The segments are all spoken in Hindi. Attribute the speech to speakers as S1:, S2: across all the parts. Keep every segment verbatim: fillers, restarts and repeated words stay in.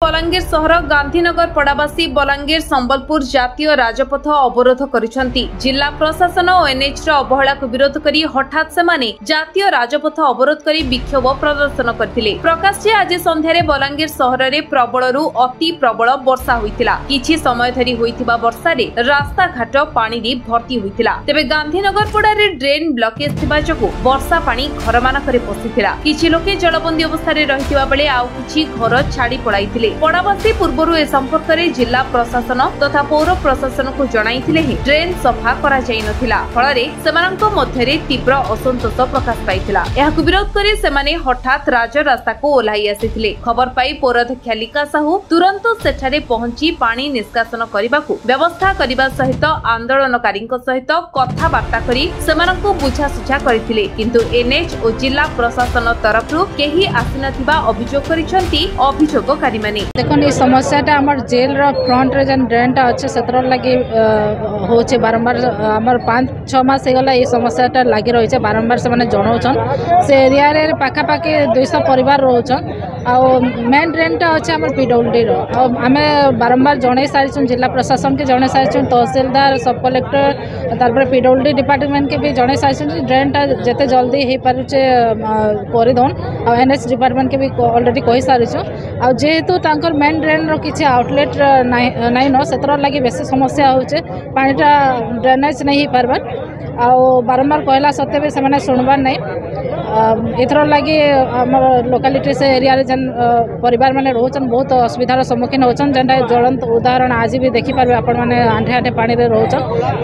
S1: बलांगीर सहर गांधीनगर पड़ावासी बलांगीर संबलपुर जातीय राजपथ अवरोध करिसेंती। जिला प्रशासन और एनएच र अवहेला को विरोध करी हठात से जातीय राजपथ अवरोध करी विक्षोभ प्रदर्शन करथिले। प्रकाश जे आज संध्यारे बलांगीर सहर में प्रबलरू अति प्रबल वर्षा होइतिला। किछि समय धरी होइतिबा वर्षारे रास्ता घाट पानी रे भर्ती होइतिला। तेबे गांधीनगर पड़ारे ड्रेन ब्लॉकेज थिबा जगु वर्षा पानी घर मानकरे पसिथिला। किछि लोके जलबंदी अवस्था रे रहितिबा बेले आउ किछि घर छाड़ी पळाइथिले। पड़ावासी पूर्व ए संपर्क में जिला प्रशासन तथा पौर प्रशासन को जणाइथिले ही ड्रेन सफा करा जाई नथिला। फଳରେ सेमानंको मध्यरे तीव्र असंतोष प्रकाश पाइथिला। एहाकु विरोध करी सेमाने हठात राजरास्ता को ओल्हाई आसिथिले। खबर पाई पौराध्यक्षा लिका साहू तुरंत सेठारे पहुंची पानी निष्कासन करिबाकु व्यवस्था करिबा सहित आंदोलनकारीଙ୍କ सहित कथाबार्ता करी सेमानंको बुझासुझा करथिले। किंतु एनएच और जिला प्रशासन तरफरु केही आसिनथिबा अभियोग करिसंती अभियोगकारी माने।
S2: देखो ये समस्याटा आमर जेल रो फ्रंट रे जन ड्रेनटा अच्छे सतर लगी होचे बारंबार आमर पाँच छः मास गला ये समस्याटा लगी रही है। बारंबार से माने जनाउछन से एरिया रे पाखा पाखी दो सौ परिवार रोचन आ मेन ड्रेनटा अच्छे आमर पीडब्ल्यूडी रो आमे बारंबार जणे सारिछन। जिला प्रशासन के जणे सारिछन, तहसीलदार सब कलेक्टर तारपर पीडब्ल्यूडी डिपार्टमेंट के भी जणे सारिछन। ड्रेनटा जते जल्दी हे पारुचे परिदन आ एनएच डिपार्टमेंट के भी ऑलरेडी कहि सारिछन। आ जेहेतु तांकर मेन ड्रेन रो किछि आउटलेट नाइ न सेतर लगी बेसी समस्या होचे। पानीटा ड्रेनेज नहीं हो पारबार आ बारंबार कहला सत्ते भी से सुनबार नहीं। एथर लगी आमर लोकालिटी से एरिया रे जन परिवार माने रोचन बहुत असुविधार सम्मुखीन होचन। जेनटा ज्वलंत उदाहरण आज भी देखि पारबे आपण माने आंठे आंठे पानी रे रोचन।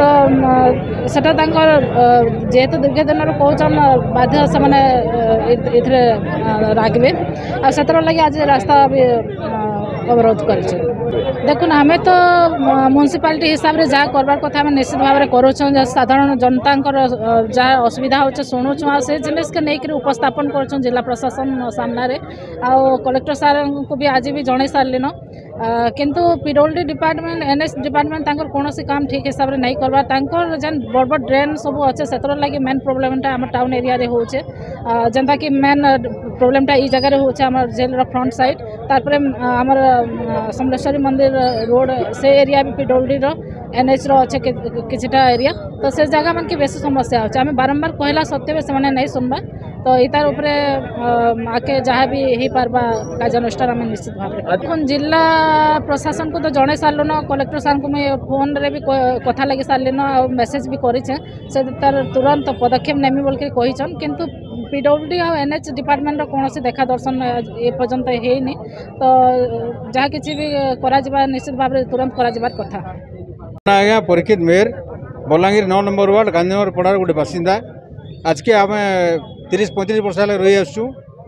S2: तो सेटा तांकर जेहेतु दीर्घ दिन रो कहचन बाध्य से माने एथरे रागबे आ सेतर लगी आज रास्ता भी अवरोध कर। देखुन हमें तो म्युनिसिपालिटी हिसाब से जहाँ करबार कथा हमें निश्चित भाव में करों। साधारण जनता जहाँ असुविधा होचे शुणुचु आ से जिनिस के लेकर उपस्थापन कर जिला प्रशासन सामने आ कलेक्टर सार को भी आज भी जन सारे किंतु पीडब्ल्यूडी डिपार्टमेंट एनएच डिपार्टमेंट तांकर कोनोसी काम ठीक हिसाब से नहीं करबा। तांकर जन बड़ बड़ ड्रेन सब अच्छे सेतर लगी मेन प्रोब्लेमटा आम टाउन एरिया रे होचे। जेनता कि मेन प्रोब्लेमटा ई जगह रे होचे आमर जेल रो फ्रंट साइड। तारपरे आमर समलेश्वरी मंदिर रोड से एरिया भी पीडब्ल्यूडी रो एनएच रो अच्छे किछटा एरिया। तो से जगह मन की बेसी समस्या होचे। आमे बारंबार कहला सत्ते से माने नहीं सुनबा। तो इतार उपरे आके जहाँ भी ही पारबा कार्यानुष्ठान आम निश्चित भाव में जिला प्रशासन को तो जड़े सारे न। कलेक्टर सार को मैं फोन रे भी कथा लगी सारे न आ मेसेज भी करें से तार तुरंत पदक्षेप नेमी बोल के कहीचन। किंतु पीडब्ल्यूडी और एनएच डिपार्टमेंट कौन देखा दर्शन ए पर्यंत है। तो जहाँ किसी भी करा निश्चित भाव में तुरंत करा कथा।
S3: आज्ञा परीक्षित मेयर बलांगीर नौ नंबर वार्ड गांधीनगर पड़ार गोटे बासिंदा। आज के आम तीस पैंतीस वर्ष रही आसु।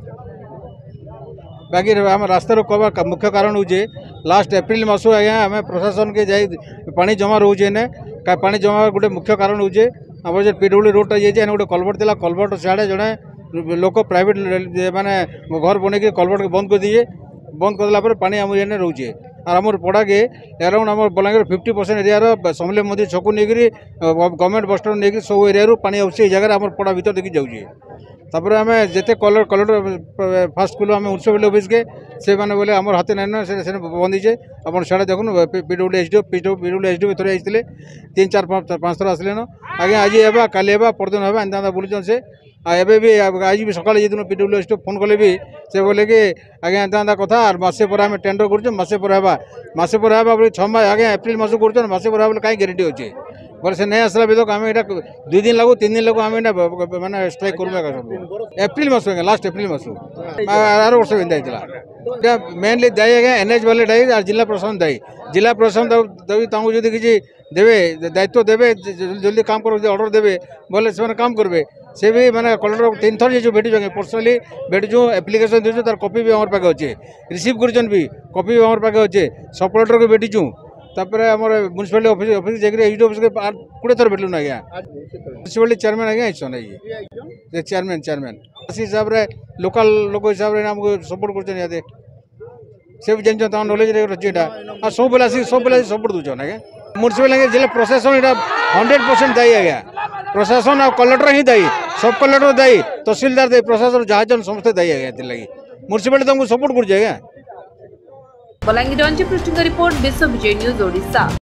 S3: बाकी आम रास्तार कबार मुख्य कारण होचे लास्ट एप्रिल मास आज्ञा आम प्रशासन के जाई पानी जमा रोचे ने पानी जमा गोटे मुख्य कारण होचे। आम जो पीडब्ल्यू रोडटा जाइए गोटे कलवर्ट था कलवर्ट सियाड़े जड़े लोक प्राइवेट माने घर बन के कलवर्ट के बंद कर दिए। बंद करदेला पानी आम ये रोचे और आम पड़ा के अराउंड आम Balangir fifty percent area Samalei मंदिर छकु नहीं गवर्नमेंट बस स्टैंड नहीं सब एरिया पानी आसे जगह आम पड़ा भर देखिए जाऊे। तापर आम जिते कलर कलेक्टर फास्ट स्कूल आम म्युनिसिपालिटी ऑफिस के से मैंने बोले आम हाथ ना से बंद है। आप साढ़े देखुन P W H D P W H D थोड़े आते तीन चार पाँच थर आसले न आगे आज एवं काली एवं परदिन एवं एंता बुलून से एवं भी आज भी सकाल जो पीडब्ल्यू एच डी फोन कले भी से बोले कि आगे एंता एंता कथा और मसे पर आम टेंडर कर मसे पर मसे पर बोले छः मास आगे एप्रिल मास कर मसे पर बोले कहीं ग्यारंटी अच्छे बोले से नहीं आसला भी तो आम यहाँ दुई दिन लगू तीन दिन लगू आम मैंने स्ट्राइक करूँ एप्रिल मास लास्ट एप्रिल मास आर वर्ष एंता मेनली दायी आज्ञा एनएच वाले दायी और जिला प्रशासन दायी। जिला प्रशासन जो किसी देवे दायित्व देवे जल्दी काम कर ऑर्डर देवे बोले से काम करेंगे से भी मैंने कलेक्टर तीन थर जो भेटी पर्सनाली भेटू एप्लिकेशन दे तार कॉपी भी आम पाखे अच्छे रिसीव कर कॉपी भी आम पाखे अच्छे सब कलेक्टर को भेटीचु। तापर आम म्युनिसिपालिटी ऑफिस ऑफिस जाकर एच डी ऑफिस के कोड़े थर भेटलु आज्ञा म्युनिसिपालिटी चेयरमैन आज्ञा आइसन ये चेयरमैन चेयरमैन हिसाब से लोकल लोक हिसाब से आमको सपोर्ट कर से भी जान नॉलेज अच्छे यहाँ सब बेला सब बेला सपोर्ट दूसर आज्ञा म्युनिसिपालिटी जिला प्रशासन यहाँ हंड्रेड परसेंट दायी आज्ञा प्रशासन और कलेक्टर ही दायी सब कलेक्टर दायी तहसीलदार दायी प्रशासन जहाँ जन समस्त दायी आज्ञा लगी म्युनिसिपालिटी तुमको सपोर्ट कर।
S1: बलांगीर रंजी पृष्ठ रिपोर्ट विश्व विजय न्यूज ओडिशा।